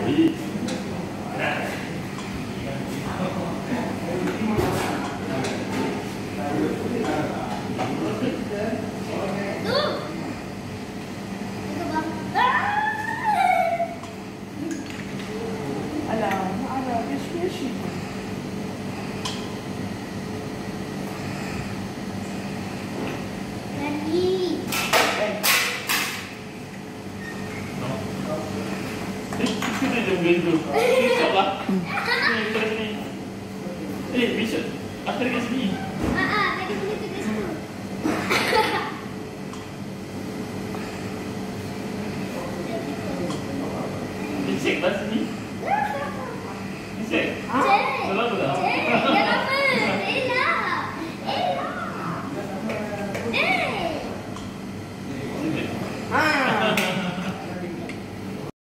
Besok lah. Besok aku dekat sini. Tadi boleh dekat situ. Cek lah sini. Cek. Cek. Kalau apa dah?